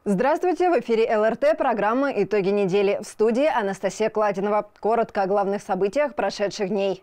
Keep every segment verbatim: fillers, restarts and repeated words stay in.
Здравствуйте! В эфире эл эр тэ, программа «Итоги недели». В студии Анастасия Кладинова. Коротко о главных событиях прошедших дней.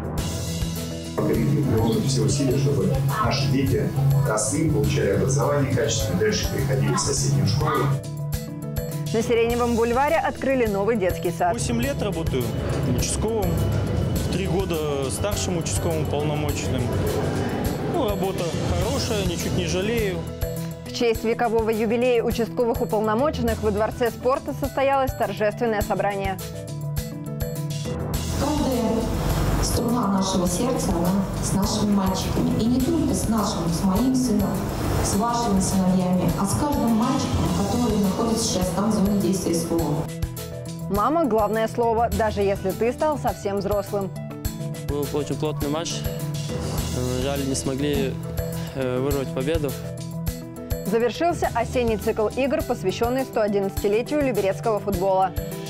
Мы приложим все усилия, чтобы наши дети росли, получали образование качественное, дальше переходили в соседнюю школу. На Сиреневом бульваре открыли новый детский сад. восемь лет работаю участковым, три года старшим участковым полномочным. Ну, работа хорошая, ничуть не жалею. В честь векового юбилея участковых уполномоченных во Дворце спорта состоялось торжественное собрание. Каждая струна нашего сердца, она с нашими мальчиками. И не только с нашим, с моим сыном, с вашими сыновьями, а с каждым мальчиком, который находится сейчас там в зоне действия СВО. Мама – главное слово, даже если ты стал совсем взрослым. Был очень плотный матч. Жаль, не смогли вырвать победу. Завершился осенний цикл игр, посвященный сто одиннадцатилетию люберецкого футбола.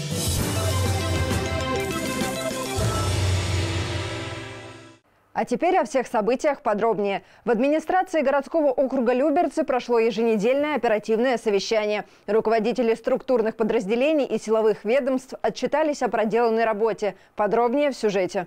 А теперь о всех событиях подробнее. В администрации городского округа Люберцы прошло еженедельное оперативное совещание. Руководители структурных подразделений и силовых ведомств отчитались о проделанной работе. Подробнее в сюжете.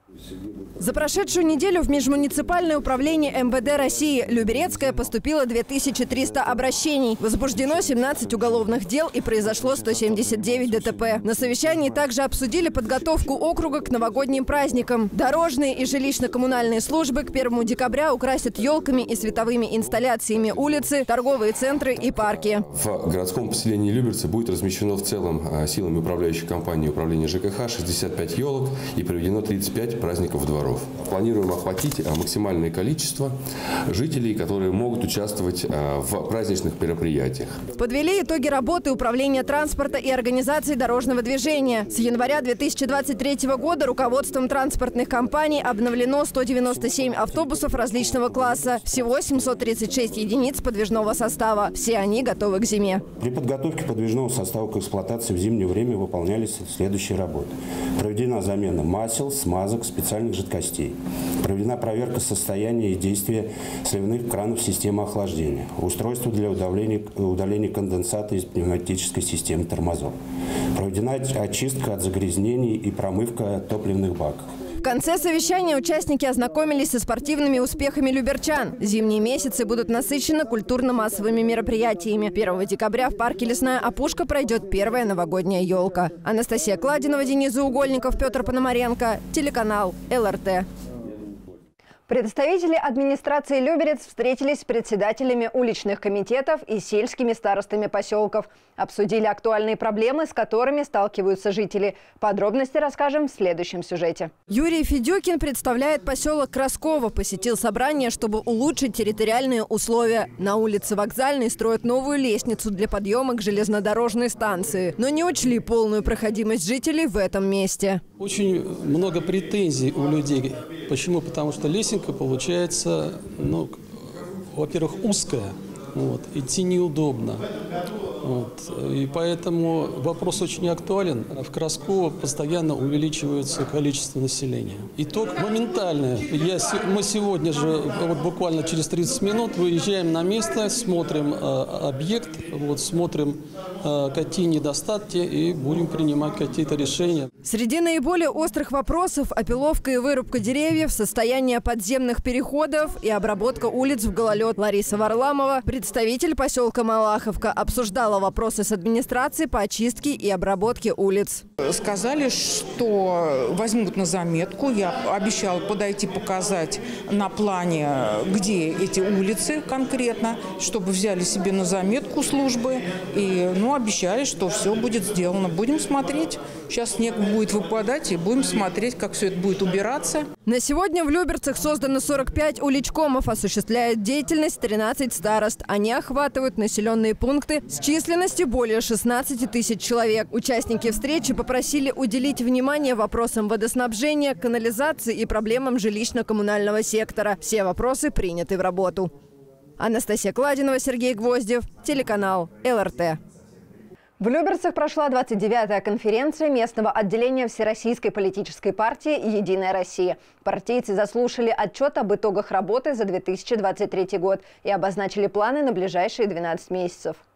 За прошедшую неделю в межмуниципальное управление эм вэ дэ России Люберецкое поступило две тысячи триста обращений. Возбуждено семнадцать уголовных дел и произошло сто семьдесят девять дэ тэ пэ. На совещании также обсудили подготовку округа к новогодним праздникам. Дорожные и жилищно-коммунальные службы к первому декабря украсят елками и световыми инсталляциями улицы, торговые центры и парки. В городском поселении Люберцы будет размещено в целом силами управляющей компании управления жэ ка ха шестьдесят пять елок и проведено тридцать пять праздников дворов. Планируем охватить максимальное количество жителей, которые могут участвовать в праздничных мероприятиях. Подвели итоги работы Управления транспорта и организации дорожного движения. С января две тысячи двадцать третьего года руководством транспортных компаний обновлено сто девяносто семь автобусов различного класса. Всего семьсот тридцать шесть единиц подвижного состава. Все они готовы к зиме. При подготовке подвижного состава к эксплуатации в зимнее время выполнялись следующие работы. Проведена замена масел, смазок, специальных жидкостей. Проведена проверка состояния и действия сливных кранов системы охлаждения. Устройство для удаления, удаления конденсата из пневматической системы тормозов. Проведена очистка от загрязнений и промывка топливных баков. В конце совещания участники ознакомились со спортивными успехами люберчан. Зимние месяцы будут насыщены культурно-массовыми мероприятиями. первого декабря в парке «Лесная опушка» пройдет первая новогодняя елка. Анастасия Кладинова, Денис Заугольников, Петр Пономаренко. Телеканал эл эр тэ. Представители администрации Люберец встретились с председателями уличных комитетов и сельскими старостами поселков. Обсудили актуальные проблемы, с которыми сталкиваются жители. Подробности расскажем в следующем сюжете. Юрий Федюкин представляет поселок Красково. Посетил собрание, чтобы улучшить территориальные условия. На улице Вокзальной строят новую лестницу для подъема к железнодорожной станции. Но не учли полную проходимость жителей в этом месте. Очень много претензий у людей. Почему? Потому что лесенка получается, ну, во-первых, узкая, вот, идти неудобно. Вот, и поэтому вопрос очень актуален. В Красково постоянно увеличивается количество населения. Итог моментальный. Я, мы сегодня же, вот буквально через тридцать минут, выезжаем на место, смотрим э, объект, вот, смотрим, э, какие недостатки, и будем принимать какие-то решения. Среди наиболее острых вопросов – опиловка и вырубка деревьев, состояние подземных переходов и обработка улиц в гололед. Лариса Варламова, представитель поселка Малаховка, обсуждала вопросы с администрацией по очистке и обработке улиц. Сказали, что возьмут на заметку. Я обещала подойти показать на плане, где эти улицы конкретно, чтобы взяли себе на заметку службы. И, ну, обещали, что все будет сделано. Будем смотреть. Сейчас снег будет выпадать, и будем смотреть, как все это будет убираться. На сегодня в Люберцах создано сорок пять уличкомов, осуществляет деятельность тринадцать старост. Они охватывают населенные пункты с численностью более шестнадцати тысяч человек. Участники встречи попросили уделить внимание вопросам водоснабжения, канализации и проблемам жилищно-коммунального сектора. Все вопросы приняты в работу. Анастасия Кладинова, Сергей Гвоздев, телеканал эл эр тэ. В Люберцах прошла двадцать девятая конференция местного отделения Всероссийской политической партии «Единая Россия». Партийцы заслушали отчет об итогах работы за две тысячи двадцать третий год и обозначили планы на ближайшие двенадцать месяцев.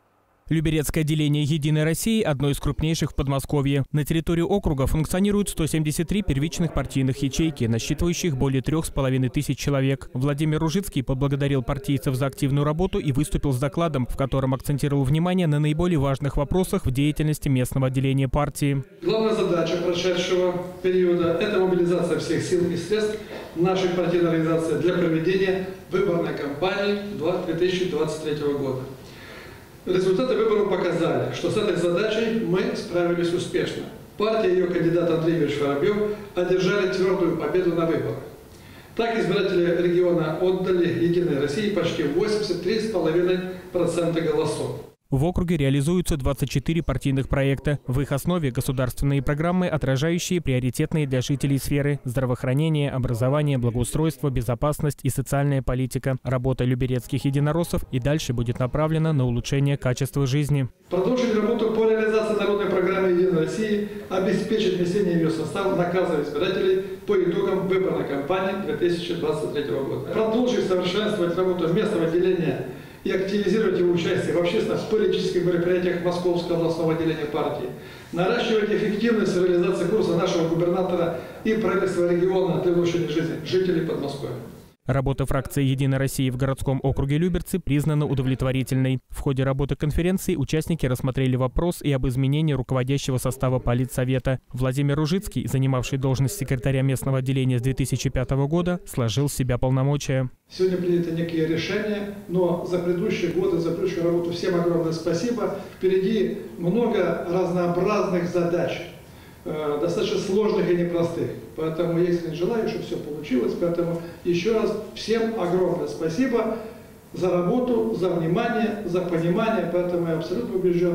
Люберецкое отделение «Единой России» – одно из крупнейших в Подмосковье. На территории округа функционируют сто семьдесят три первичных партийных ячейки, насчитывающих более трех с половиной тысяч человек. Владимир Ружицкий поблагодарил партийцев за активную работу и выступил с докладом, в котором акцентировал внимание на наиболее важных вопросах в деятельности местного отделения партии. Главная задача прошедшего периода – это мобилизация всех сил и средств нашей партийной организации для проведения выборной кампании две тысячи двадцать третьего года. Результаты выборов показали, что с этой задачей мы справились успешно. Партия и ее кандидат Андрей Юрьевич Воробьев одержали твердую победу на выборах. Так избиратели региона отдали «Единой России» почти восемьдесят три целых пять десятых процента голосов. В округе реализуются двадцать четыре партийных проекта. В их основе государственные программы, отражающие приоритетные для жителей сферы – здравоохранение, образование, благоустройство, безопасность и социальная политика. Работа люберецких единороссов и дальше будет направлена на улучшение качества жизни. Продолжить работу по реализации народной программы «Единой России», обеспечить внесение ее в состав наказов избирателей по итогам выборной кампании две тысячи двадцать третьего года. Продолжить совершенствовать работу местного отделения и активизировать его участие в общественных политических мероприятиях Московского областного отделения партии, наращивать эффективность реализации курса нашего губернатора и правительства региона для улучшения жизни жителей Подмосковья. Работа фракции «Единой России» в городском округе Люберцы признана удовлетворительной. В ходе работы конференции участники рассмотрели вопрос и об изменении руководящего состава политсовета. Владимир Ружицкий, занимавший должность секретаря местного отделения с две тысячи пятого года, сложил с себя полномочия. Сегодня приняты некие решения, но за предыдущие годы, за предыдущую работу всем огромное спасибо. Впереди много разнообразных задач, достаточно сложных и непростых. Поэтому я искренне желаю, чтобы все получилось. Поэтому еще раз всем огромное спасибо за работу, за внимание, за понимание. Поэтому я абсолютно убежден,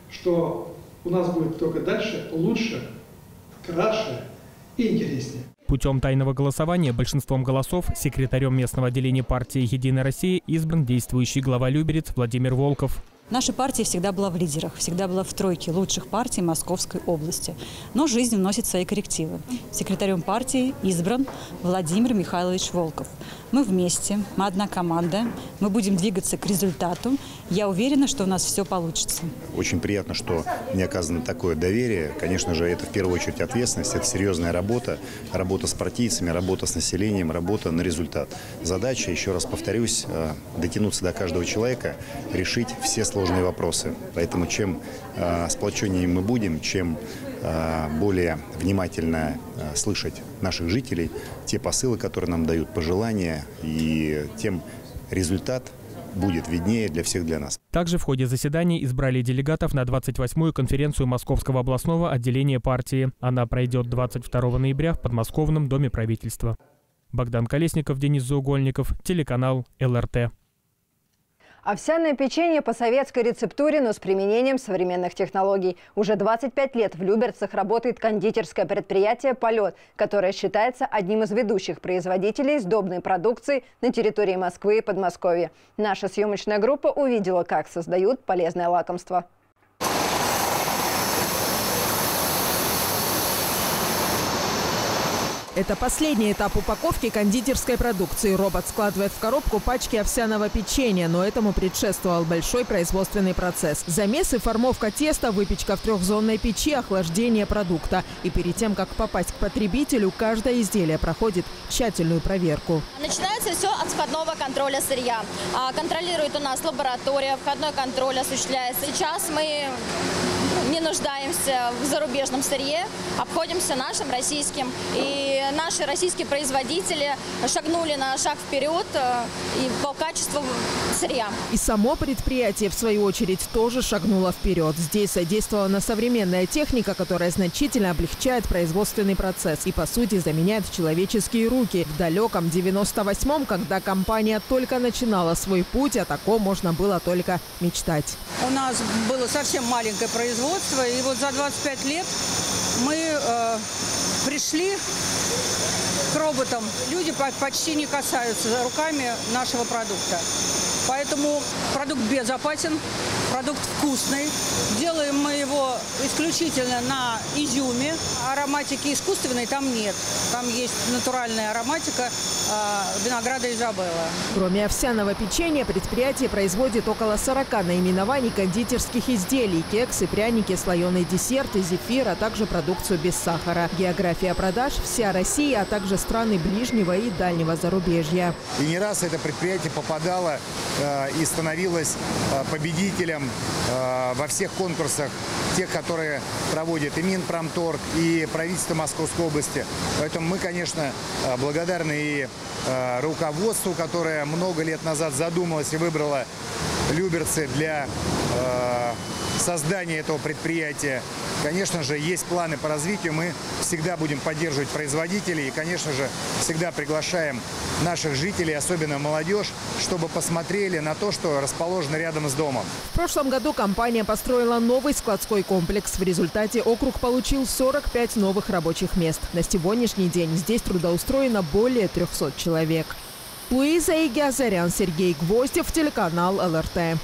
что у нас будет только дальше лучше, краше и интереснее. Путем тайного голосования большинством голосов секретарем местного отделения партии «Единая Россия» избран действующий глава Люберец Владимир Волков. Наша партия всегда была в лидерах, всегда была в тройке лучших партий Московской области. Но жизнь вносит свои коррективы. Секретарем партии избран Владимир Михайлович Волков. Мы вместе, мы одна команда, мы будем двигаться к результату. Я уверена, что у нас все получится. Очень приятно, что мне оказано такое доверие. Конечно же, это в первую очередь ответственность, это серьезная работа, работа с партийцами, работа с населением, работа на результат. Задача, еще раз повторюсь, дотянуться до каждого человека, решить все сложные вопросы. Поэтому чем сплоченнее мы будем, чем более внимательно слышать наших жителей, те посылы, которые нам дают, пожелания, и тем результат будет виднее для всех, для нас. Также в ходе заседания избрали делегатов на двадцать восьмую конференцию Московского областного отделения партии. Она пройдет двадцать второго ноября в подмосковном доме правительства. Богдан Колесников, Денис Заугольников, телеканал эл эр тэ. Овсяное печенье по советской рецептуре, но с применением современных технологий. Уже двадцать пять лет в Люберцах работает кондитерское предприятие «Полет», которое считается одним из ведущих производителей сдобной продукции на территории Москвы и Подмосковья. Наша съемочная группа увидела, как создают полезное лакомство. Это последний этап упаковки кондитерской продукции. Робот складывает в коробку пачки овсяного печенья, но этому предшествовал большой производственный процесс. Замес и формовка теста, выпечка в трехзонной печи, охлаждение продукта. И перед тем, как попасть к потребителю, каждое изделие проходит тщательную проверку. Начинается все от входного контроля сырья. Контролирует у нас лаборатория, входной контроль осуществляется. Сейчас мы не нуждаемся в зарубежном сырье, обходимся нашим российским. И наши российские производители шагнули на шаг вперед и по качеству сырья. И само предприятие, в свою очередь, тоже шагнуло вперед. Здесь задействована современная техника, которая значительно облегчает производственный процесс и, по сути, заменяет человеческие руки. В далеком девяносто восьмом, когда компания только начинала свой путь, о таком можно было только мечтать. У нас было совсем маленькое производство, и вот за двадцать пять лет мы э, пришли к роботам. Люди почти не касаются руками нашего продукта. Поэтому продукт безопасен, продукт вкусный. Делаем мы его исключительно на изюме. Ароматики искусственной там нет. Там есть натуральная ароматика винограда Изабелла. Кроме овсяного печенья, предприятие производит около сорока наименований кондитерских изделий, кексы, пряники, слоеные десерты, зефир, а также продукцию без сахара. География продаж – вся Россия, а также страны ближнего и дальнего зарубежья. И не раз это предприятие попадало э, и становилось э, победителем э, во всех конкурсах, тех, которые проводит и Минпромторг, и правительство Московской области. Поэтому мы, конечно, благодарны и э, руководству, которое много лет назад задумалось и выбрало Люберцы для э, создания этого предприятия. Конечно же, есть планы по развитию. Мы всегда будем поддерживать производителей и, конечно же, всегда приглашаем наших жителей, особенно молодежь, чтобы посмотрели на то, что расположено рядом с домом. В прошлом году компания построила новый складской комплекс. В результате округ получил сорок пять новых рабочих мест. На сегодняшний день здесь трудоустроено более трёхсот человек. Луиза Игиазарян, Сергей Гвоздев, телеканал эл эр тэ.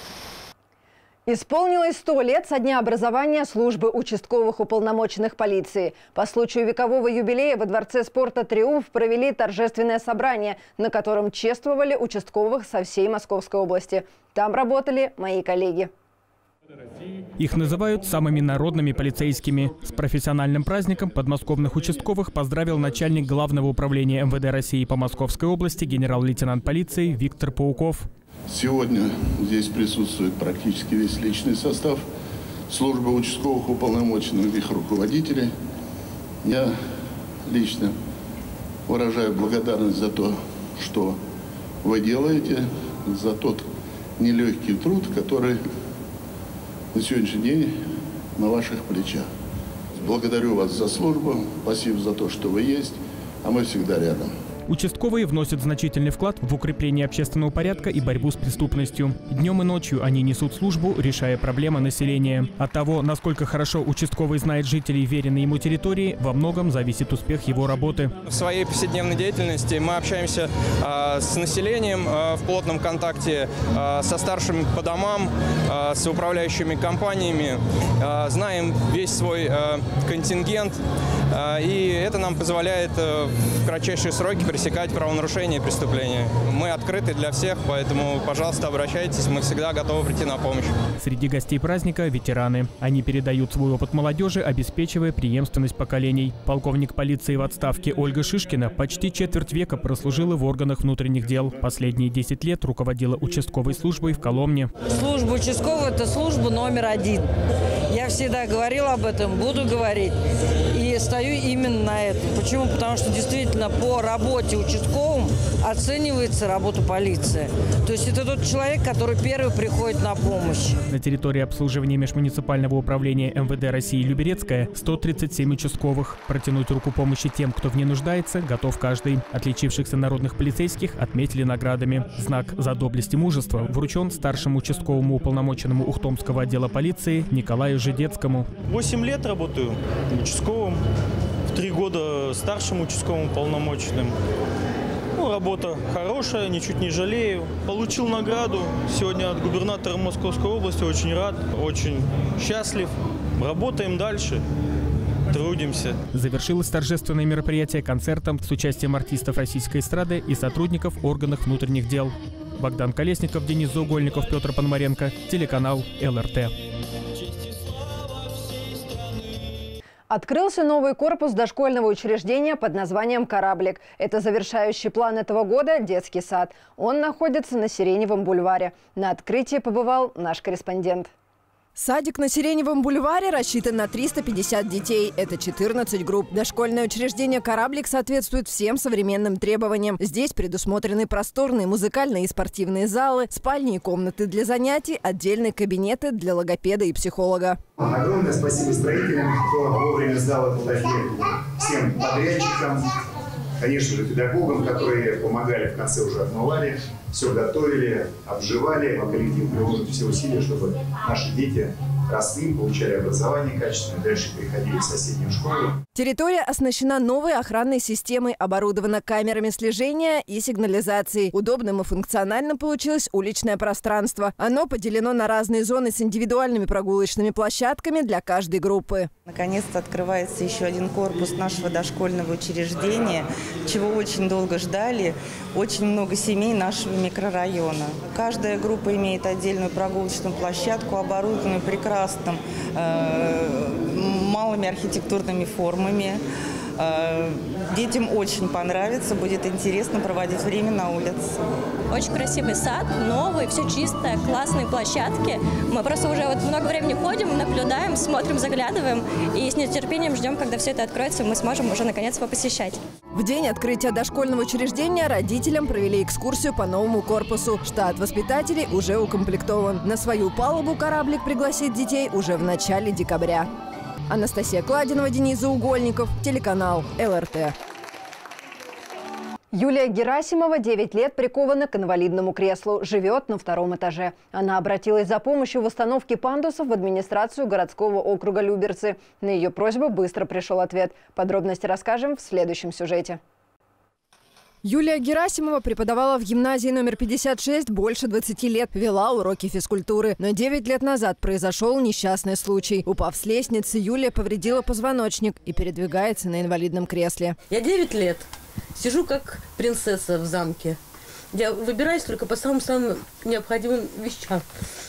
Исполнилось сто лет со дня образования службы участковых уполномоченных полиции. По случаю векового юбилея во Дворце спорта «Триумф» провели торжественное собрание, на котором чествовали участковых со всей Московской области. Там работали мои коллеги. Их называют самыми народными полицейскими. С профессиональным праздником подмосковных участковых поздравил начальник Главного управления эм вэ дэ России по Московской области генерал-лейтенант полиции Виктор Пауков. Сегодня здесь присутствует практически весь личный состав службы участковых уполномоченных, их руководителей. Я лично выражаю благодарность за то, что вы делаете, за тот нелегкий труд, который на сегодняшний день на ваших плечах. Благодарю вас за службу, спасибо за то, что вы есть, а мы всегда рядом. Участковые вносят значительный вклад в укрепление общественного порядка и борьбу с преступностью. Днем и ночью они несут службу, решая проблемы населения. От того, насколько хорошо участковый знает жителей веренной ему территории, во многом зависит успех его работы. В своей повседневной деятельности мы общаемся э, с населением э, в плотном контакте, э, со старшими по домам, э, с управляющими компаниями, э, знаем весь свой э, контингент, э, и это нам позволяет э, в кратчайшие сроки пресекать правонарушения и преступления. Мы открыты для всех, поэтому, пожалуйста, обращайтесь, мы всегда готовы прийти на помощь. Среди гостей праздника – ветераны. Они передают свой опыт молодежи, обеспечивая преемственность поколений. Полковник полиции в отставке Ольга Шишкина почти четверть века прослужила в органах внутренних дел. Последние десять лет руководила участковой службой в Коломне. Служба участкового – это служба номер один. Я всегда говорила об этом, буду говорить. И стою именно на этом. Почему? Потому что действительно по работе участковым оценивается работа полиции. То есть это тот человек, который первый приходит на помощь. На территории обслуживания межмуниципального управления эм вэ дэ России Люберецкая сто тридцать семь участковых. Протянуть руку помощи тем, кто в ней нуждается, готов каждый. Отличившихся народных полицейских отметили наградами. Знак «За доблесть и мужество» вручен старшему участковому уполномоченному Ухтомского отдела полиции Николаю Жидецкому. Восемь лет работаю участковым. Три года старшим участковым уполномоченным. Ну, работа хорошая, ничуть не жалею. Получил награду сегодня от губернатора Московской области. Очень рад, очень счастлив. Работаем дальше, трудимся. Завершилось торжественное мероприятие концертом с участием артистов российской эстрады и сотрудников органов внутренних дел. Богдан Колесников, Денис Заугольников, Петр Пономаренко, телеканал эл эр тэ. Открылся новый корпус дошкольного учреждения под названием «Кораблик». Это завершающий план этого года – детский сад. Он находится на Сиреневом бульваре. На открытии побывал наш корреспондент. Садик на Сиреневом бульваре рассчитан на триста пятьдесят детей. Это четырнадцать групп. Дошкольное учреждение «Кораблик» соответствует всем современным требованиям. Здесь предусмотрены просторные музыкальные и спортивные залы, спальни и комнаты для занятий, отдельные кабинеты для логопеда и психолога. Огромное спасибо строителям, кто вовремя сдал эту логопеду, всем подрядчикам, конечно же, педагогам, которые помогали, в конце уже отмывали, все готовили, обживали. А коллектив приложит все усилия, чтобы наши дети росли, получали образование качественное, дальше переходили в соседнюю школу. Территория оснащена новой охранной системой, оборудована камерами слежения и сигнализацией. Удобным и функциональным получилось уличное пространство. Оно поделено на разные зоны с индивидуальными прогулочными площадками для каждой группы. Наконец-то открывается еще один корпус нашего дошкольного учреждения, чего очень долго ждали. Очень много семей нашего микрорайона. Каждая группа имеет отдельную прогулочную площадку, оборудованную прекрасным, э, малыми архитектурными формами. Э, детям очень понравится, будет интересно проводить время на улице. Очень красивый сад, новый, все чистое, классные площадки. Мы просто уже вот много времени ходим, наблюдаем, смотрим, заглядываем и с нетерпением ждем, когда все это откроется, и мы сможем уже наконец его посещать. В день открытия дошкольного учреждения родителям провели экскурсию по новому корпусу. Штат воспитателей уже укомплектован. На свою палубу кораблик пригласит детей уже в начале декабря. Анастасия Кладинова, Денис Заугольников, телеканал эл эр тэ. Юлия Герасимова девять лет прикована к инвалидному креслу. Живет на втором этаже. Она обратилась за помощью в установке пандусов в администрацию городского округа Люберцы. На ее просьбу быстро пришел ответ. Подробности расскажем в следующем сюжете. Юлия Герасимова преподавала в гимназии номер пятьдесят шесть больше двадцати лет, вела уроки физкультуры. Но девять лет назад произошел несчастный случай. Упав с лестницы, Юлия повредила позвоночник и передвигается на инвалидном кресле. Я девять лет. Сижу как принцесса в замке. Я выбираюсь только по самым-самым необходимым вещам.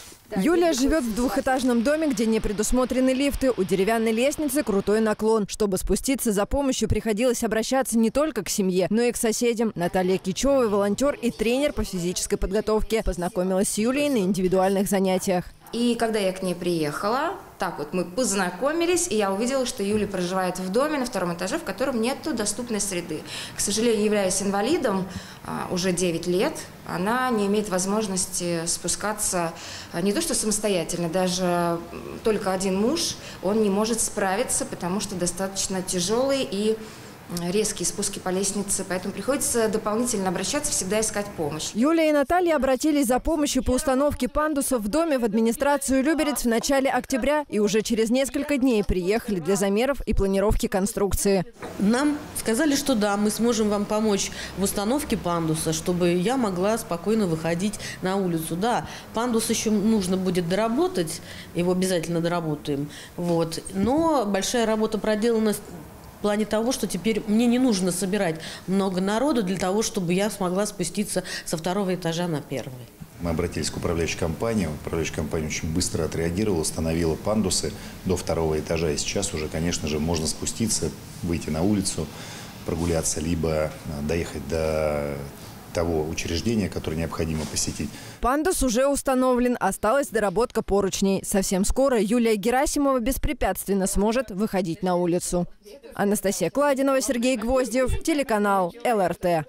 Юлия живет в двухэтажном доме, где не предусмотрены лифты. У деревянной лестницы крутой наклон. Чтобы спуститься за помощью, приходилось обращаться не только к семье, но и к соседям. Наталья Кичева, волонтер и тренер по физической подготовке, познакомилась с Юлией на индивидуальных занятиях. И когда я к ней приехала, так вот мы познакомились, и я увидела, что Юля проживает в доме на втором этаже, в котором нет доступной среды. К сожалению, являясь инвалидом уже девять лет, она не имеет возможности спускаться не то что самостоятельно, даже только один муж, он не может справиться, потому что достаточно тяжелый и резкие спуски по лестнице, поэтому приходится дополнительно обращаться, всегда искать помощь. Юлия и Наталья обратились за помощью по установке пандусов в доме в администрацию Люберец в начале октября и уже через несколько дней приехали для замеров и планировки конструкции. Нам сказали, что да, мы сможем вам помочь в установке пандуса, чтобы я могла спокойно выходить на улицу. Да, пандус еще нужно будет доработать, его обязательно доработаем. Вот. Но большая работа проделана в плане того, что теперь мне не нужно собирать много народу для того, чтобы я смогла спуститься со второго этажа на первый. Мы обратились к управляющей компании. Управляющая компания очень быстро отреагировала, установила пандусы до второго этажа. И сейчас уже, конечно же, можно спуститься, выйти на улицу, прогуляться, либо доехать до того учреждения, которое необходимо посетить. Пандус уже установлен, осталась доработка поручней. Совсем скоро Юлия Герасимова беспрепятственно сможет выходить на улицу. Анастасия Кладинова, Сергей Гвоздев, телеканал эл эр тэ.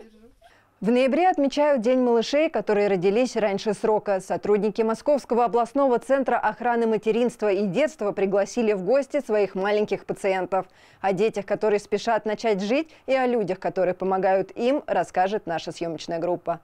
В ноябре отмечают День малышей, которые родились раньше срока. Сотрудники Московского областного центра охраны материнства и детства пригласили в гости своих маленьких пациентов. О детях, которые спешат начать жить, и о людях, которые помогают им, расскажет наша съемочная группа.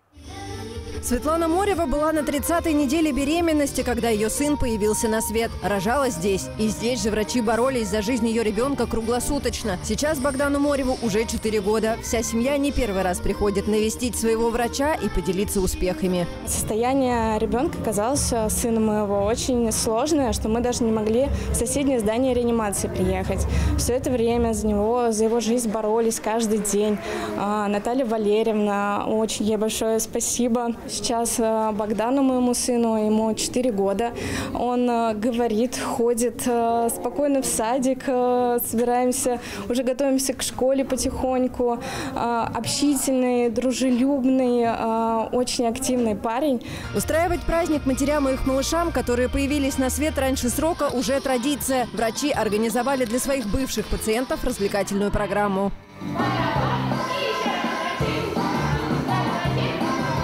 Светлана Морева была на тридцатой неделе беременности, когда ее сын появился на свет. Рожала здесь. И здесь же врачи боролись за жизнь ее ребенка круглосуточно. Сейчас Богдану Мореву уже четыре года. Вся семья не первый раз приходит навестить своего врача и поделиться успехами. Состояние ребенка казалось, сына моего, очень сложное, что мы даже не могли в соседнее здание реанимации приехать. Все это время за него, за его жизнь боролись каждый день. Наталья Валерьевна, очень ей большое спасибо. Сейчас Богдану, моему сыну, ему четыре года. Он говорит, ходит спокойно в садик, собираемся, уже готовимся к школе потихоньку. Общительный, дружелюбный, очень активный парень. Устраивать праздник матерям и их малышам, которые появились на свет раньше срока, уже традиция. Врачи организовали для своих бывших пациентов развлекательную программу.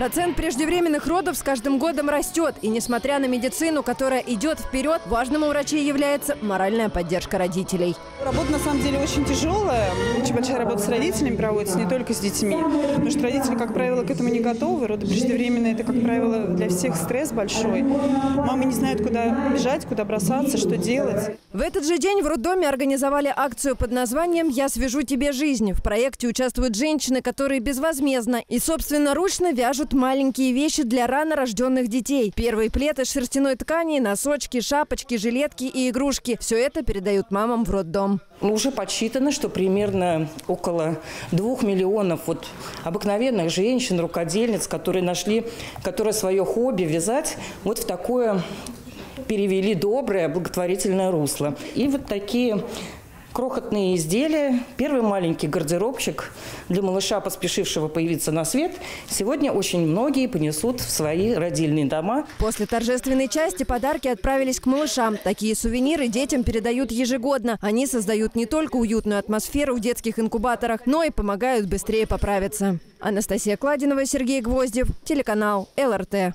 Процент преждевременных родов с каждым годом растет. И несмотря на медицину, которая идет вперед, важным у врачей является моральная поддержка родителей. Работа на самом деле очень тяжелая. Очень большая работа с родителями проводится, не только с детьми. Потому что родители, как правило, к этому не готовы. Роды преждевременные – это, как правило, для всех стресс большой. Мамы не знают, куда бежать, куда бросаться, что делать. В этот же день в роддоме организовали акцию под названием «Я свяжу тебе жизнь». В проекте участвуют женщины, которые безвозмездно и собственноручно вяжут маленькие вещи для рано рожденных детей. Первый плед из шерстяной ткани, носочки, шапочки, жилетки и игрушки. Все это передают мамам в роддом. Уже подсчитано, что примерно около двух миллионов вот обыкновенных женщин, рукодельниц, которые нашли, которые свое хобби вязать вот в такое перевели доброе, благотворительное русло. И вот такие крохотные изделия. Первый маленький гардеробчик для малыша, поспешившего появиться на свет, сегодня очень многие понесут в свои родильные дома. После торжественной части подарки отправились к малышам. Такие сувениры детям передают ежегодно. Они создают не только уютную атмосферу в детских инкубаторах, но и помогают быстрее поправиться. Анастасия Кладинова, Сергей Гвоздев, телеканал эл эр тэ.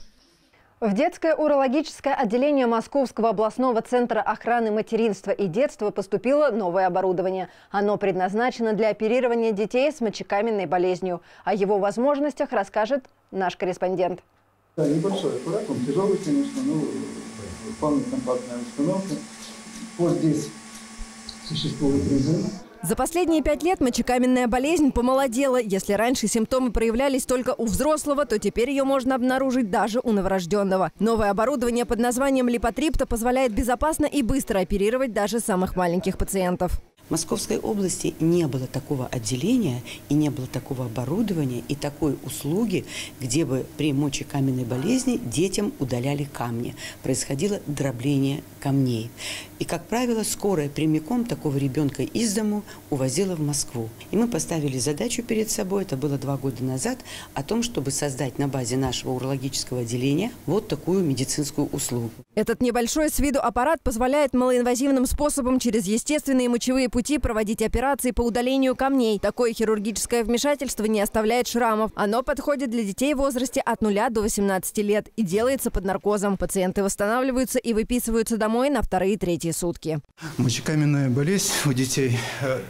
В детское урологическое отделение Московского областного центра охраны материнства и детства поступило новое оборудование. Оно предназначено для оперирования детей с мочекаменной болезнью. О его возможностях расскажет наш корреспондент. Да, небольшой аппарат, он тяжелый, конечно, но вполне компактная установка. Вот здесь существует режим. За последние пять лет мочекаменная болезнь помолодела. Если раньше симптомы проявлялись только у взрослого, то теперь ее можно обнаружить даже у новорожденного. Новое оборудование под названием липотрипто позволяет безопасно и быстро оперировать даже самых маленьких пациентов. В Московской области не было такого отделения и не было такого оборудования и такой услуги, где бы при мочекаменной болезни детям удаляли камни. Происходило дробление камней. И, как правило, скорая прямиком такого ребенка из дому увозила в Москву. И мы поставили задачу перед собой, это было два года назад, о том, чтобы создать на базе нашего урологического отделения вот такую медицинскую услугу. Этот небольшой с виду аппарат позволяет малоинвазивным способом через естественные мочевые пути проводить операции по удалению камней. Такое хирургическое вмешательство не оставляет шрамов. Оно подходит для детей в возрасте от нуля до восемнадцати лет и делается под наркозом. Пациенты восстанавливаются и выписываются домой на вторые и третьи сутки. Мочекаменная болезнь у детей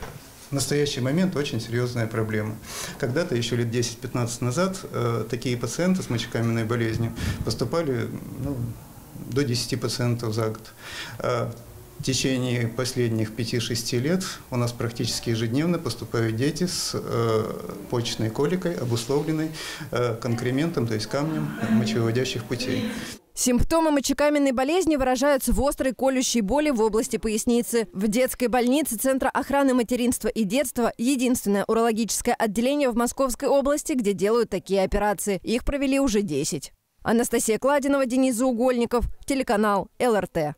в настоящий момент очень серьезная проблема. Когда-то, еще лет десять-пятнадцать назад, такие пациенты с мочекаменной болезнью поступали ну, до десяти пациентов за год. В течение последних пяти-шести лет у нас практически ежедневно поступают дети с э, почечной коликой, обусловленной э, конкрементом, то есть камнем мочевыводящих путей. Симптомы мочекаменной болезни выражаются в острой колющей боли в области поясницы. В детской больнице Центра охраны материнства и детства единственное урологическое отделение в Московской области, где делают такие операции. Их провели уже десять. Анастасия Кладинова, Денис Заугольников, телеканал эл эр тэ.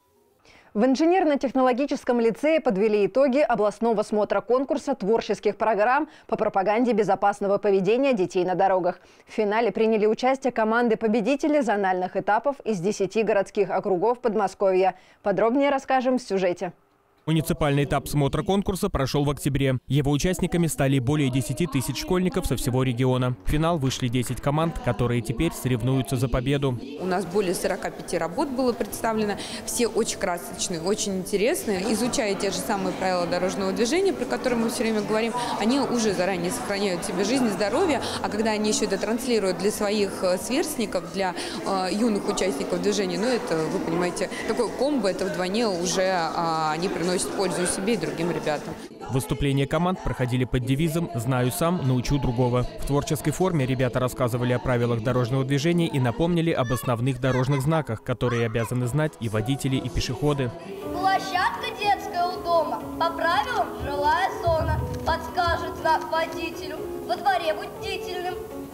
В инженерно-технологическом лицее подвели итоги областного смотра конкурса творческих программ по пропаганде безопасного поведения детей на дорогах. В финале приняли участие команды-победителей зональных этапов из десяти городских округов Подмосковья. Подробнее расскажем в сюжете. Муниципальный этап смотра конкурса прошел в октябре. Его участниками стали более десяти тысяч школьников со всего региона. В финал вышли десять команд, которые теперь соревнуются за победу. У нас более сорока пяти работ было представлено. Все очень красочные, очень интересные. Изучая те же самые правила дорожного движения, про которые мы все время говорим, они уже заранее сохраняют себе жизнь и здоровье. А когда они еще это транслируют для своих сверстников, для э, юных участников движения, ну это, вы понимаете, такое комбо, это вдвойне уже э, они приносят пользу себе и другим ребятам. Выступления команд проходили под девизом «Знаю сам, научу другого». В творческой форме ребята рассказывали о правилах дорожного движения и напомнили об основных дорожных знаках, которые обязаны знать и водители, и пешеходы. Площадка детская у дома. По правилам жилая зона. Подскажет знак водителю. Во дворе будь бдительным.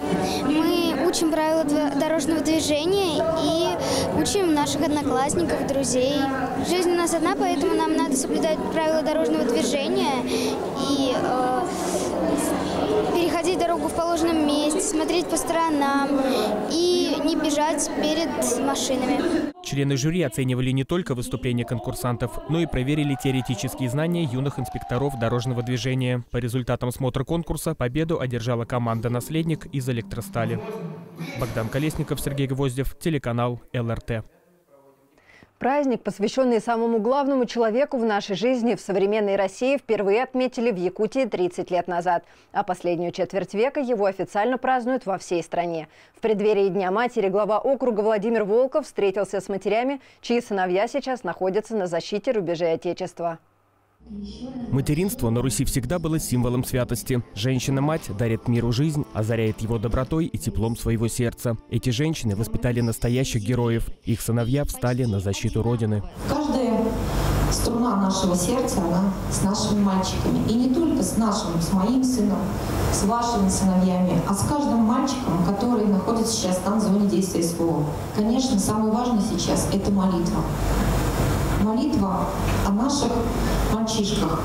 Мы учим правила дорожного движения и учим наших одноклассников, друзей. Жизнь у нас одна, поэтому нам надо соблюдать правила дорожного движения и э, переходить дорогу в положенном месте, смотреть по сторонам и не бежать перед машинами. Члены жюри оценивали не только выступления конкурсантов, но и проверили теоретические знания юных инспекторов дорожного движения. По результатам смотра конкурса победу одержала команда «Наследник» из «Электростали». Богдан Колесников, Сергей Гвоздев, телеканал эл эр тэ. Праздник, посвященный самому главному человеку в нашей жизни в современной России, впервые отметили в Якутии тридцать лет назад. А последнюю четверть века его официально празднуют во всей стране. В преддверии Дня матери глава округа Владимир Волков встретился с матерями, чьи сыновья сейчас находятся на защите рубежей Отечества. Материнство на Руси всегда было символом святости. Женщина-мать дарит миру жизнь, озаряет его добротой и теплом своего сердца. Эти женщины воспитали настоящих героев. Их сыновья встали на защиту Родины. Каждая струна нашего сердца, она с нашими мальчиками. И не только с нашим, с моим сыном, с вашими сыновьями, а с каждым мальчиком, который находится сейчас там в зоне действия эс вэ о. Конечно, самое важное сейчас – это молитва. Молитва о наших мальчишках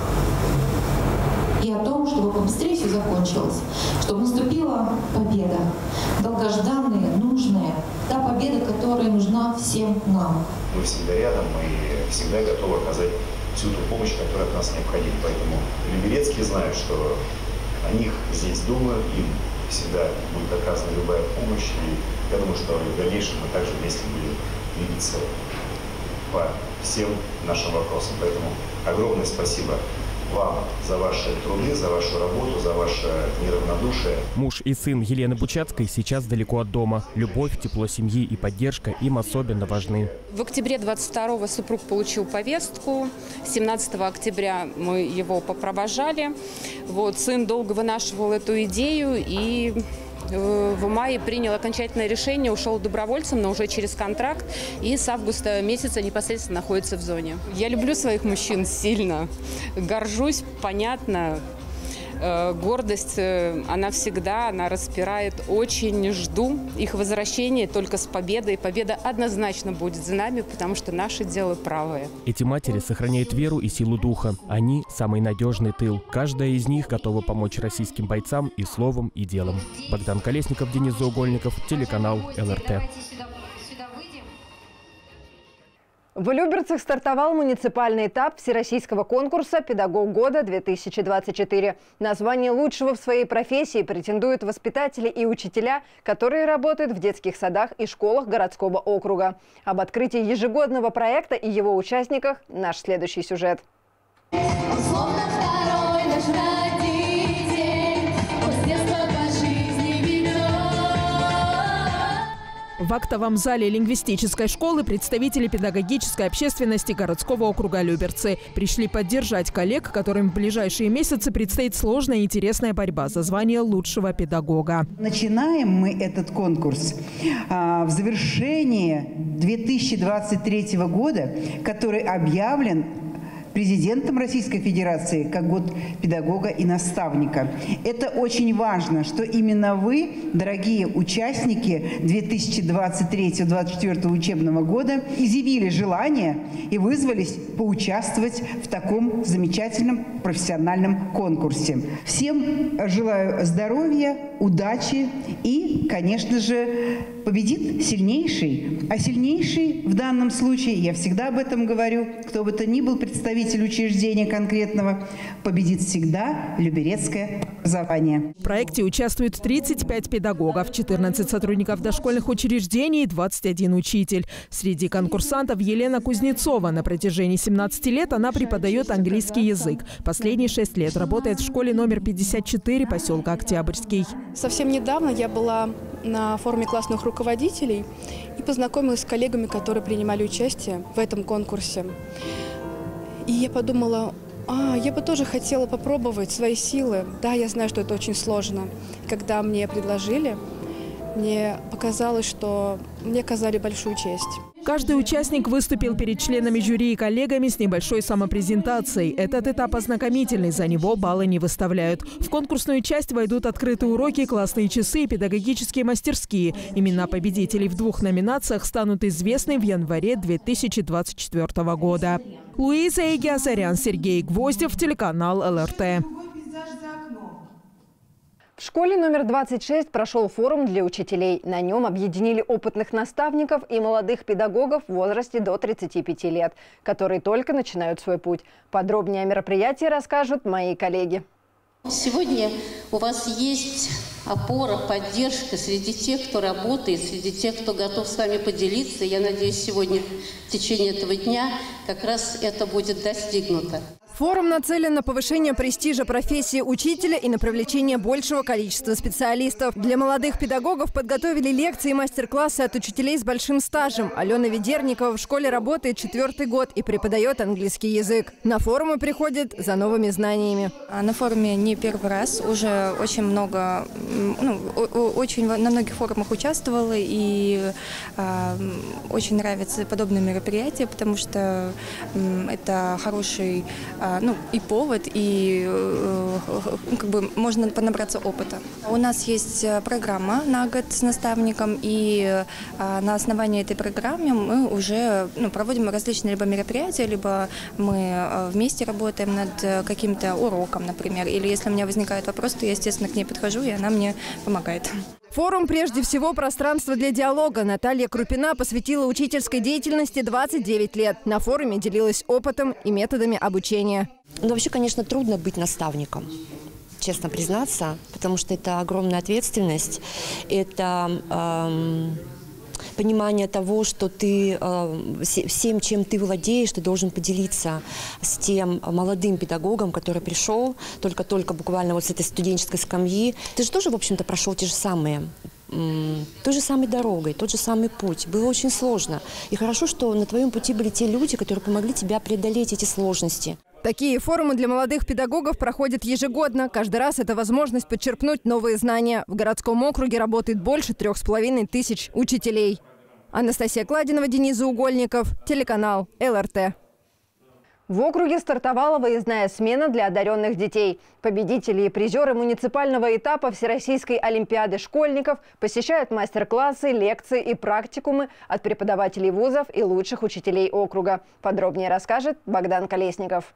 и о том, чтобы побыстрее все закончилось, чтобы наступила победа, долгожданная, нужная, та победа, которая нужна всем нам. Мы всегда рядом и всегда готовы оказать всю ту помощь, которая от нас необходима. Поэтому люберецкие знают, что о них здесь думают, им всегда будет оказана любая помощь. И я думаю, что в дальнейшем мы также вместе будем двигаться по всем нашим вопросам. Поэтому огромное спасибо вам за ваши труды, за вашу работу, за ваше неравнодушие. Муж и сын Елены Бучацкой сейчас далеко от дома. Любовь, тепло семьи и поддержка им особенно важны. В октябре двадцать второго супруг получил повестку. семнадцатого октября мы его попровожали. Вот, сын долго вынашивал эту идею и в мае принял окончательное решение, ушел добровольцем, но уже через контракт, и с августа месяца непосредственно находится в зоне. Я люблю своих мужчин сильно, горжусь, понятно. Гордость, она всегда, она распирает. Очень жду их возвращения только с победой. Победа однозначно будет за нами, потому что наше дело правое. Эти матери сохраняют веру и силу духа. Они – самый надежный тыл. Каждая из них готова помочь российским бойцам и словом, и делом. Богдан Колесников, Денис Заугольников, телеканал эл эр тэ. В Люберцах стартовал муниципальный этап всероссийского конкурса «Педагог года-две тысячи двадцать четыре». На звание лучшего в своей профессии претендуют воспитатели и учителя, которые работают в детских садах и школах городского округа. Об открытии ежегодного проекта и его участниках наш следующий сюжет. В актовом зале лингвистической школы представители педагогической общественности городского округа Люберцы пришли поддержать коллег, которым в ближайшие месяцы предстоит сложная и интересная борьба за звание лучшего педагога. Начинаем мы этот конкурс а, в завершении две тысячи двадцать третьего года, который объявлен президентом Российской Федерации как год педагога и наставника. Это очень важно, что именно вы, дорогие участники две тысячи двадцать третьего — две тысячи двадцать четвёртого учебного года, изъявили желание и вызвались поучаствовать в таком замечательном профессиональном конкурсе. Всем желаю здоровья, удачи и, конечно же, победит сильнейший. А сильнейший в данном случае, я всегда об этом говорю, кто бы то ни был представитель учреждения конкретного, победит всегда люберецкое образование. В проекте участвуют тридцать пять педагогов, четырнадцать сотрудников дошкольных учреждений и двадцать один учитель. Среди конкурсантов Елена Кузнецова. На протяжении семнадцати лет она преподает английский язык. Последние шесть лет работает в школе номер пятьдесят четыре поселка Октябрьский. Совсем недавно я была на форуме классных руководителей и познакомилась с коллегами, которые принимали участие в этом конкурсе. И я подумала, а, я бы тоже хотела попробовать свои силы. Да, я знаю, что это очень сложно. Когда мне предложили, мне показалось, что мне оказали большую честь. Каждый участник выступил перед членами жюри и коллегами с небольшой самопрезентацией. Этот этап ознакомительный, за него баллы не выставляют. В конкурсную часть войдут открытые уроки, классные часы и педагогические мастерские. Имена победителей в двух номинациях станут известны в январе две тысячи двадцать четвёртого года. Луиза Игиасарян, Сергей Гвоздев, телеканал эл эр тэ. В школе номер двадцать шесть прошел форум для учителей. На нем объединили опытных наставников и молодых педагогов в возрасте до тридцати пяти лет, которые только начинают свой путь. Подробнее о мероприятии расскажут мои коллеги. Сегодня у вас есть опора, поддержка среди тех, кто работает, среди тех, кто готов с вами поделиться. Я надеюсь, сегодня в течение этого дня как раз это будет достигнуто. Форум нацелен на повышение престижа профессии учителя и на привлечение большего количества специалистов. Для молодых педагогов подготовили лекции и мастер-классы от учителей с большим стажем. Алена Ведерникова в школе работает четвертый год и преподает английский язык. На форумы приходит за новыми знаниями. На форуме не первый раз, уже очень много, ну, очень на многих форумах участвовала и э, очень нравятся подобные мероприятия, потому что э, это хороший ну, и повод, и как бы можно понабраться опыта. У нас есть программа на год с наставником, и на основании этой программы мы уже ну, проводим различные либо мероприятия, либо мы вместе работаем над каким-то уроком, например. Или если у меня возникает вопрос, то я, естественно, к ней подхожу, и она мне помогает. Форум прежде всего пространство для диалога. Наталья Крупина посвятила учительской деятельности двадцать девять лет. На форуме делилась опытом и методами обучения. Ну, вообще, конечно, трудно быть наставником, честно признаться, потому что это огромная ответственность, это эм, понимание того, что ты э, всем, чем ты владеешь, ты должен поделиться с тем молодым педагогом, который пришел только-только буквально вот с этой студенческой скамьи. Ты же тоже, в общем-то, прошел те же самые, той же самой дорогой, тот же самый путь. Было очень сложно. И хорошо, что на твоем пути были те люди, которые помогли тебе преодолеть эти сложности. Такие форумы для молодых педагогов проходят ежегодно. Каждый раз это возможность подчерпнуть новые знания. В городском округе работает больше трех с половиной тысяч учителей. Анастасия Кладинова, Денис Заугольников, телеканал эл эр тэ. В округе стартовала выездная смена для одаренных детей. Победители и призеры муниципального этапа Всероссийской олимпиады школьников посещают мастер-классы, лекции и практикумы от преподавателей вузов и лучших учителей округа. Подробнее расскажет Богдан Колесников.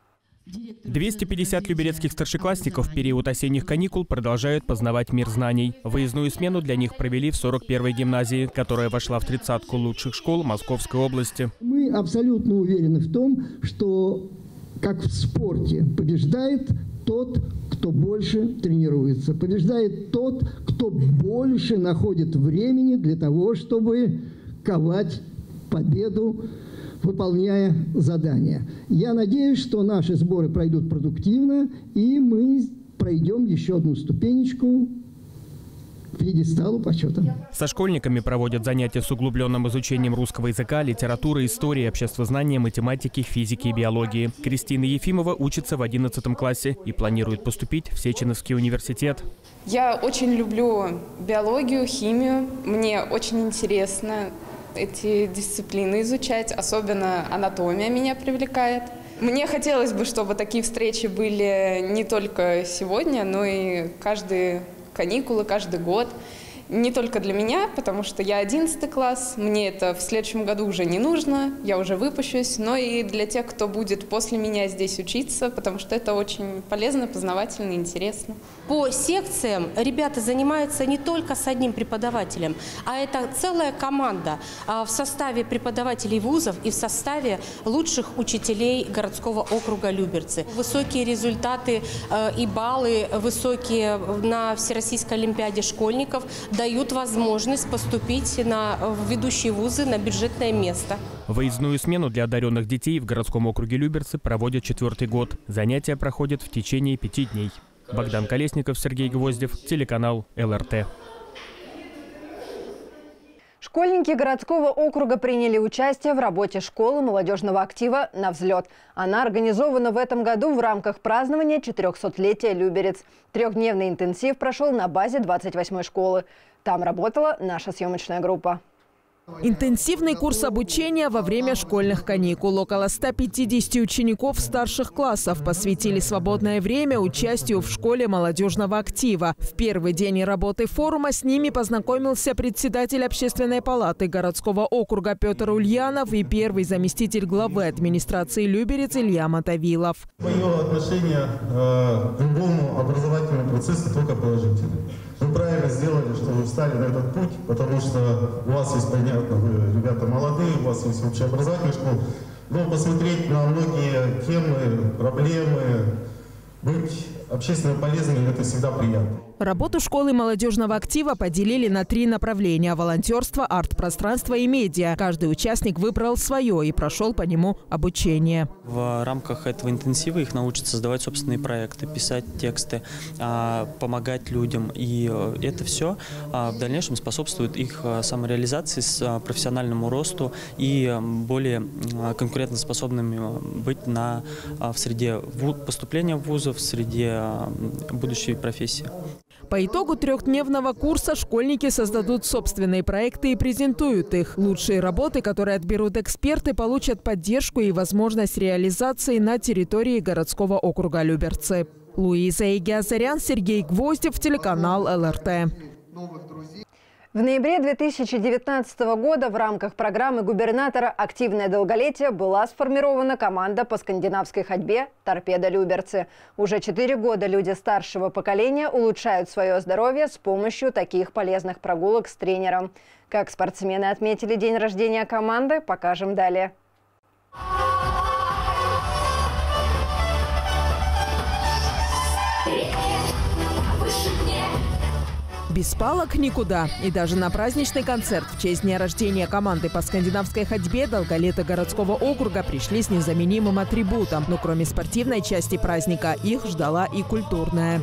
двести пятьдесят люберецких старшеклассников в период осенних каникул продолжают познавать мир знаний. Выездную смену для них провели в сорок первой гимназии, которая вошла в тридцатку лучших школ Московской области. Мы абсолютно уверены в том, что, как в спорте, побеждает тот, кто больше тренируется. Побеждает тот, кто больше находит времени для того, чтобы ковать победу, выполняя задания. Я надеюсь, что наши сборы пройдут продуктивно, и мы пройдем еще одну ступенечку к пьедесталу почета. Со школьниками проводят занятия с углубленным изучением русского языка, литературы, истории, обществознания, математики, физики и биологии. Кристина Ефимова учится в одиннадцатом классе и планирует поступить в Сеченовский университет. Я очень люблю биологию, химию. Мне очень интересно эти дисциплины изучать, особенно анатомия меня привлекает. Мне хотелось бы, чтобы такие встречи были не только сегодня, но и каждые каникулы, каждый год. Не только для меня, потому что я одиннадцатый класс, мне это в следующем году уже не нужно, я уже выпущусь, но и для тех, кто будет после меня здесь учиться, потому что это очень полезно, познавательно, интересно. По секциям ребята занимаются не только с одним преподавателем, а это целая команда в составе преподавателей вузов и в составе лучших учителей городского округа Люберцы. Высокие результаты и баллы высокие на Всероссийской олимпиаде школьников дают возможность поступить на ведущие вузы на бюджетное место. Выездную смену для одаренных детей в городском округе Люберцы проводят четвертый год. Занятия проходят в течение пяти дней. Богдан Колесников, Сергей Гвоздев, телеканал эл эр тэ. Школьники городского округа приняли участие в работе школы молодежного актива «На взлет». Она организована в этом году в рамках празднования четырехсотлетия Люберец. Трехдневный интенсив прошел на базе двадцать восьмой школы. Там работала наша съемочная группа. Интенсивный курс обучения во время школьных каникул. Около ста пятидесяти учеников старших классов посвятили свободное время участию в школе молодежного актива. В первый день работы форума с ними познакомился председатель общественной палаты городского округа Петр Ульянов и первый заместитель главы администрации Люберец Илья Мотовилов. Мое отношение э, к любому образовательному образовательные процессы только положительные. Вы правильно сделали, что вы встали на этот путь, потому что у вас есть, понятно, вы ребята молодые, у вас есть общеобразовательная школа, но посмотреть на многие темы, проблемы, быть общественно полезными – это всегда приятно. Работу школы молодежного актива поделили на три направления – волонтерство, арт-пространство и медиа. Каждый участник выбрал свое и прошел по нему обучение. В рамках этого интенсива их научат создавать собственные проекты, писать тексты, помогать людям. И это все в дальнейшем способствует их самореализации, профессиональному росту и более конкурентоспособными быть на, в среде поступления в вузов, в среде будущей профессии. По итогу трехдневного курса школьники создадут собственные проекты и презентуют их. Лучшие работы, которые отберут эксперты, получат поддержку и возможность реализации на территории городского округа Люберцы. Луиза Игиазарян, Сергей Гвоздев, телеканал эл эр тэ. В ноябре две тысячи девятнадцатого года в рамках программы губернатора «Активное долголетие» была сформирована команда по скандинавской ходьбе «Торпедо Люберцы». Уже четыре года люди старшего поколения улучшают свое здоровье с помощью таких полезных прогулок с тренером. Как спортсмены отметили день рождения команды, покажем далее. Без палок никуда. И даже на праздничный концерт в честь дня рождения команды по скандинавской ходьбе долголеты городского округа пришли с незаменимым атрибутом. Но кроме спортивной части праздника, их ждала и культурная.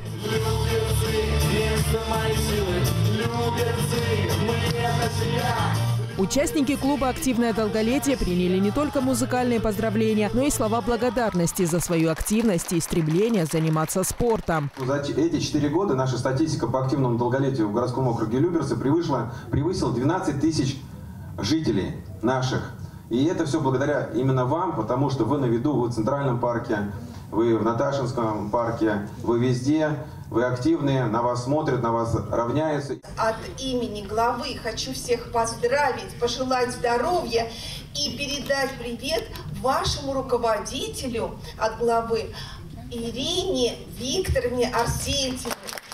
Участники клуба «Активное долголетие» приняли не только музыкальные поздравления, но и слова благодарности за свою активность и стремление заниматься спортом. За эти четыре года наша статистика по активному долголетию в городском округе Люберцы превысила, превысила двенадцать тысяч жителей наших. И это все благодаря именно вам, потому что вы на виду, вы в Центральном парке, вы в Наташинском парке, вы везде. Вы активные, на вас смотрят, на вас равняются. От имени главы хочу всех поздравить, пожелать здоровья и передать привет вашему руководителю от главы Ирине Викторовне Арсентьевой.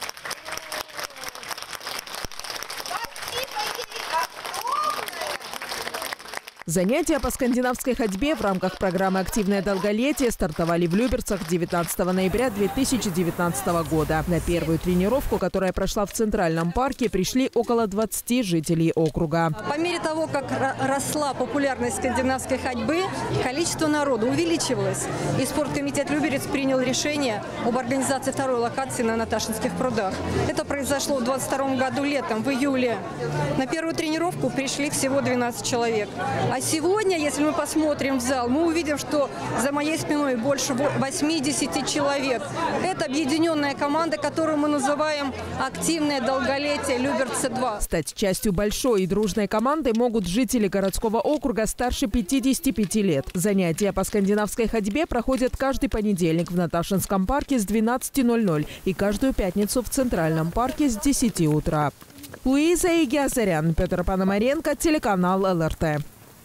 Занятия по скандинавской ходьбе в рамках программы «Активное долголетие» стартовали в Люберцах девятнадцатого ноября две тысячи девятнадцатого года. На первую тренировку, которая прошла в Центральном парке, пришли около двадцати жителей округа. По мере того, как росла популярность скандинавской ходьбы, количество народу увеличивалось. И спорткомитет Люберец принял решение об организации второй локации на Наташинских прудах. Это произошло в двадцать втором году летом, в июле. На первую тренировку пришли всего двенадцать человек. А сегодня, если мы посмотрим в зал, мы увидим, что за моей спиной больше восьмидесяти человек. Это объединенная команда, которую мы называем «Активное долголетие Люберцы-два». Стать частью большой и дружной команды могут жители городского округа старше пятидесяти пяти лет. Занятия по скандинавской ходьбе проходят каждый понедельник в Наташинском парке с двенадцати ноль-ноль и каждую пятницу в Центральном парке с десяти утра. Луиза Игиазарян, Петр Пономаренко, телеканал эл эр тэ.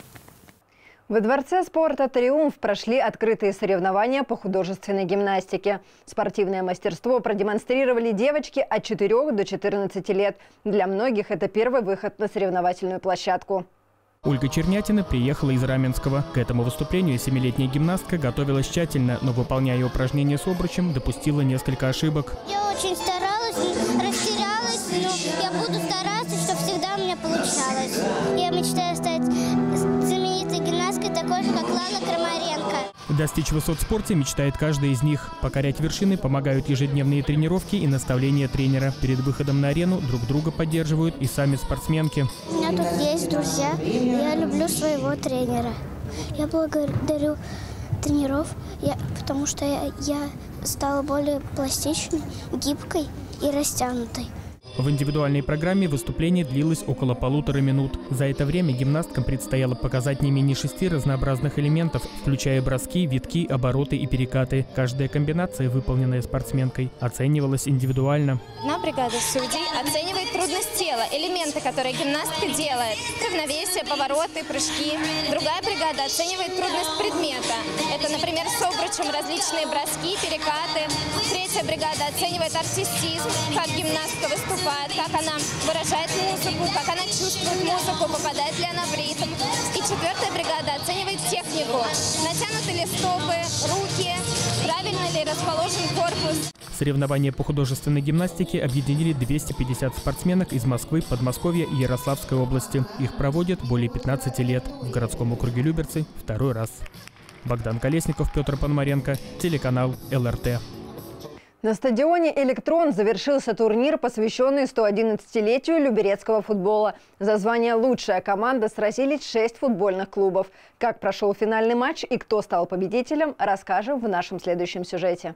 Во Дворце спорта «Триумф» прошли открытые соревнования по художественной гимнастике. Спортивное мастерство продемонстрировали девочки от четырёх до четырнадцати лет. Для многих это первый выход на соревновательную площадку. Ольга Чернятина приехала из Раменского. К этому выступлению семилетняя гимнастка готовилась тщательно, но, выполняя упражнения с обручем, допустила несколько ошибок. Я очень старалась, растерялась, но я буду стараться, чтобы всегда у меня получалось. Я мечтаю стать знаменитой гимнасткой, такой же, как Лана Крамаренко. Достичь высот в спорте мечтает каждый из них. Покорять вершины помогают ежедневные тренировки и наставления тренера. Перед выходом на арену друг друга поддерживают и сами спортсменки. У меня тут есть друзья. Я люблю своего тренера. Я благодарю тренеров, я, потому что я, я стала более пластичной, гибкой и растянутой. В индивидуальной программе выступление длилось около полутора минут. За это время гимнасткам предстояло показать не менее шести разнообразных элементов, включая броски, витки, обороты и перекаты. Каждая комбинация, выполненная спортсменкой, оценивалась индивидуально. Одна бригада судей оценивает трудность тела, элементы, которые гимнастка делает, равновесие, повороты, прыжки. Другая бригада оценивает трудность предмета. Это, например, с обручем различные броски, перекаты. Третья бригада оценивает артистизм, как гимнастка выступает, как она выражает музыку, как она чувствует музыку, попадает ли она в ритм. И четвертая бригада оценивает технику. Натянуты ли стопы, руки, правильно ли расположен корпус. Соревнования по художественной гимнастике объединили двести пятьдесят спортсменок из Москвы, Подмосковья и Ярославской области. Их проводят более пятнадцати лет. В городском округе Люберцы второй раз. Богдан Колесников, Петр Пономаренко, телеканал эл эр тэ. На стадионе «Электрон» завершился турнир, посвященный сто одиннадцатилетию люберецкого футбола. За звание «Лучшая команда» сразились шесть футбольных клубов. Как прошел финальный матч и кто стал победителем, расскажем в нашем следующем сюжете.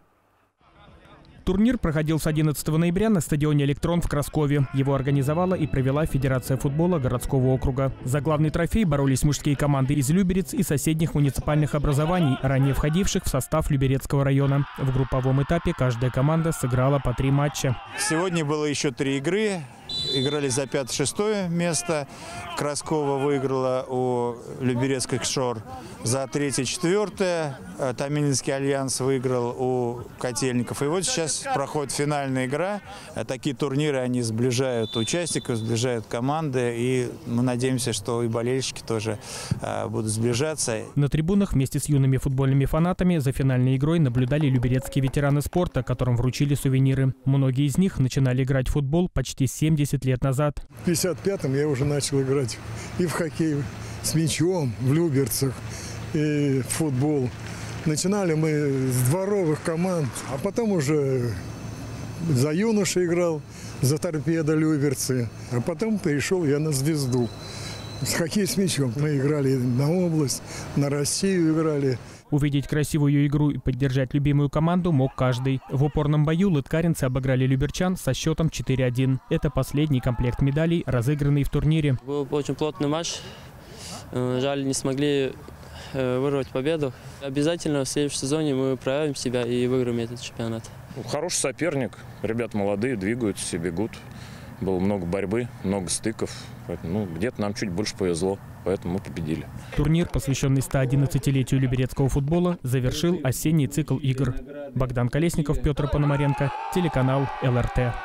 Турнир проходил с одиннадцатого ноября на стадионе «Электрон» в Краскове. Его организовала и провела Федерация футбола городского округа. За главный трофей боролись мужские команды из Люберец и соседних муниципальных образований, ранее входивших в состав Люберецкого района. В групповом этапе каждая команда сыграла по три матча. Сегодня было еще три игры. Играли за пятое-шестое место. Краскова выиграла у Люберецкой КШОР. За третье-четвертое Томилинский альянс выиграл у Котельников. И вот сейчас проходит финальная игра. Такие турниры, они сближают участников, сближают команды. И мы надеемся, что и болельщики тоже будут сближаться. На трибунах вместе с юными футбольными фанатами за финальной игрой наблюдали люберецкие ветераны спорта, которым вручили сувениры. Многие из них начинали играть в футбол почти семьдесят лет назад. В пятьдесят пятом я уже начал играть и в хоккей с мячом в Люберцах, и в футбол. Начинали мы с дворовых команд, а потом уже за юношей играл, за торпедо Люберцы. А потом перешел я на звезду. С хоккей с мячом. Мы играли на область, на Россию играли. Увидеть красивую игру и поддержать любимую команду мог каждый. В упорном бою лыткаринцы обыграли люберчан со счетом четыре один. Это последний комплект медалей, разыгранный в турнире. Был очень плотный матч. Жаль, не смогли вырвать победу. Обязательно в следующем сезоне мы проявим себя и выиграем этот чемпионат. Хороший соперник. Ребята молодые, двигаются, все бегут. Было много борьбы, много стыков. Ну, где-то нам чуть больше повезло, поэтому мы победили. Турнир, посвященный ста одиннадцатилетию люберецкого футбола, завершил осенний цикл игр. Богдан Колесников, Петр Пономаренко, телеканал эл эр тэ.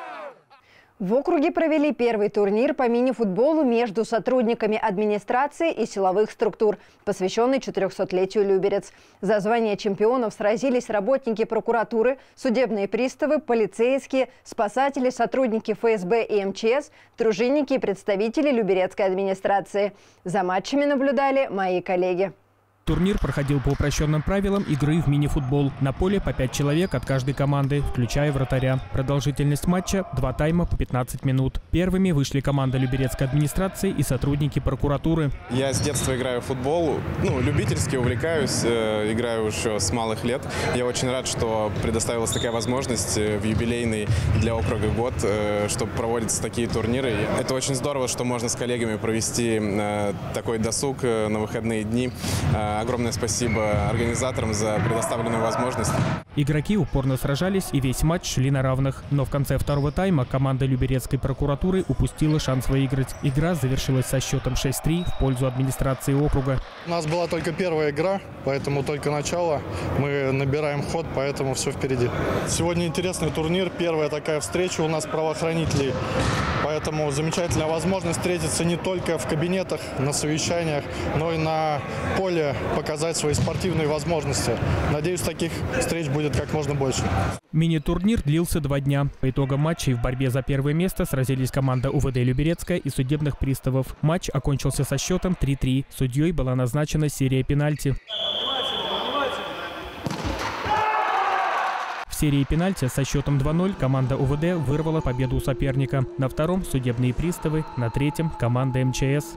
В округе провели первый турнир по мини-футболу между сотрудниками администрации и силовых структур, посвященный четырехсотлетию Люберец. За звание чемпионов сразились работники прокуратуры, судебные приставы, полицейские, спасатели, сотрудники эф эс бэ и эм че эс, дружинники и представители люберецкой администрации. За матчами наблюдали мои коллеги. Турнир проходил по упрощенным правилам игры в мини-футбол. На поле по пять человек от каждой команды, включая вратаря. Продолжительность матча – два тайма по пятнадцать минут. Первыми вышли команда люберецкой администрации и сотрудники прокуратуры. Я с детства играю в футбол, ну, любительски увлекаюсь, э, играю еще с малых лет. Я очень рад, что предоставилась такая возможность в юбилейный для округа год, э, чтобы проводятся такие турниры. Это очень здорово, что можно с коллегами провести э, такой досуг э, на выходные дни. Э, Огромное спасибо организаторам за предоставленную возможность. Игроки упорно сражались и весь матч шли на равных. Но в конце второго тайма команда люберецкой прокуратуры упустила шанс выиграть. Игра завершилась со счетом шесть три в пользу администрации округа. У нас была только первая игра, поэтому только начало. Мы набираем ход, поэтому все впереди. Сегодня интересный турнир, первая такая встреча у нас правоохранителей. Поэтому замечательная возможность встретиться не только в кабинетах, на совещаниях, но и на поле, показать свои спортивные возможности. Надеюсь, таких встреч будет как можно больше. Мини-турнир длился два дня. По итогам матчей в борьбе за первое место сразились команда у вэ дэ Люберецкая и судебных приставов. Матч окончился со счетом три три. Судьей была назначена серия пенальти. В серии пенальти со счетом два ноль команда у вэ дэ вырвала победу у соперника. На втором – судебные приставы, на третьем – команда эм че эс.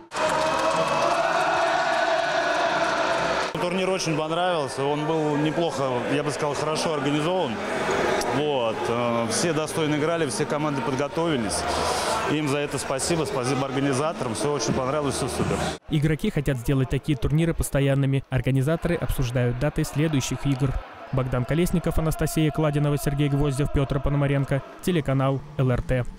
Турнир очень понравился, он был неплохо, я бы сказал, хорошо организован. Вот. Все достойно играли, все команды подготовились. Им за это спасибо, спасибо организаторам. Все очень понравилось, все супер. Игроки хотят сделать такие турниры постоянными. Организаторы обсуждают даты следующих игр. Богдан Колесников, Анастасия Кладинова, Сергей Гвоздев, Петр Пономаренко. Телеканал эл эр тэ.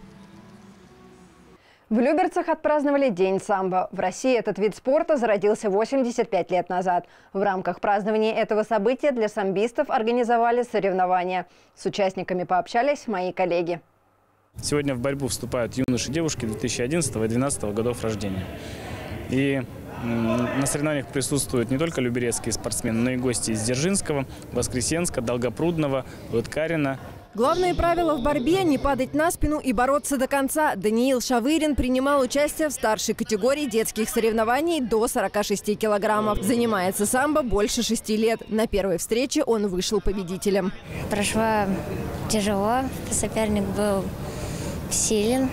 В Люберцах отпраздновали День самбо. В России этот вид спорта зародился восемьдесят пять лет назад. В рамках празднования этого события для самбистов организовали соревнования. С участниками пообщались мои коллеги. Сегодня в борьбу вступают юноши и девушки две тысячи одиннадцатого и две тысячи двенадцатого годов рождения. И на соревнованиях присутствуют не только люберецкие спортсмены, но и гости из Дзержинского, Воскресенска, Долгопрудного, Лыткарина. Главное правило в борьбе – не падать на спину и бороться до конца. Даниил Шавырин принимал участие в старшей категории детских соревнований до сорока шести килограммов. Занимается самбо больше шести лет. На первой встрече он вышел победителем. Прошло тяжело, соперник был силен,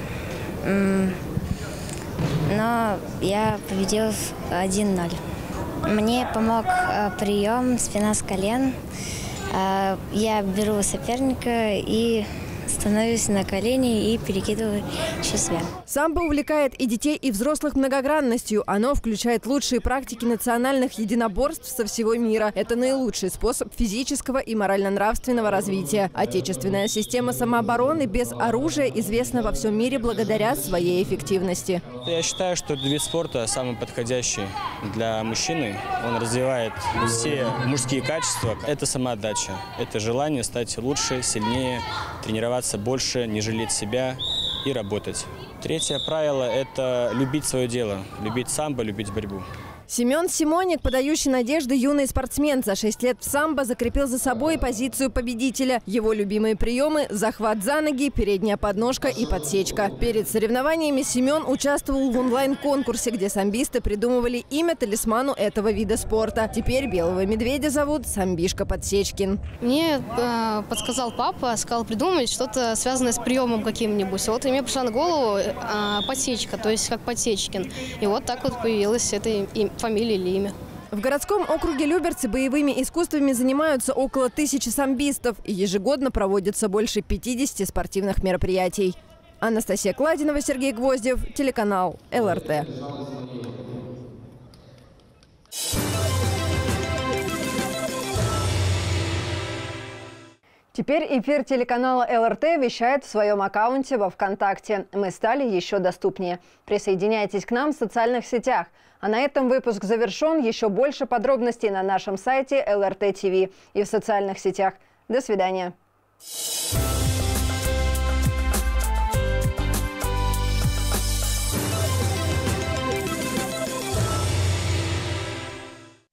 но я победил один ноль. Мне помог прием спина с колен. Я беру соперника и становлюсь на колени и перекидываю через себя. Самбо увлекает и детей, и взрослых многогранностью. Оно включает лучшие практики национальных единоборств со всего мира. Это наилучший способ физического и морально-нравственного развития. Отечественная система самообороны без оружия известна во всем мире благодаря своей эффективности. Я считаю, что этот вид спорта самый подходящий для мужчины. Он развивает все мужские качества. Это самоотдача, это желание стать лучше, сильнее, тренироваться больше, не жалеть себя и работать. Третье правило – это любить свое дело, любить самбо, любить борьбу. Семен Симоник, подающий надежды юный спортсмен, за шесть лет в самбо закрепил за собой позицию победителя. Его любимые приемы – захват за ноги, передняя подножка и подсечка. Перед соревнованиями Семен участвовал в онлайн-конкурсе, где самбисты придумывали имя талисману этого вида спорта. Теперь белого медведя зовут Самбишка Подсечкин. Мне э, подсказал папа, сказал придумать что-то связанное с приемом каким-нибудь. Вот и мне пришла на голову э, подсечка, то есть как Подсечкин. И вот так вот появилось это имя. Фамилия или имя. В городском округе Люберцы боевыми искусствами занимаются около тысячи самбистов. И ежегодно проводится больше пятидесяти спортивных мероприятий. Анастасия Кладинова, Сергей Гвоздев, телеканал эл эр тэ. Теперь эфир телеканала эл эр тэ вещает в своем аккаунте во ВКонтакте. Мы стали еще доступнее. Присоединяйтесь к нам в социальных сетях. А на этом выпуск завершен. Еще больше подробностей на нашем сайте эл эр тэ ти ви и в социальных сетях. До свидания.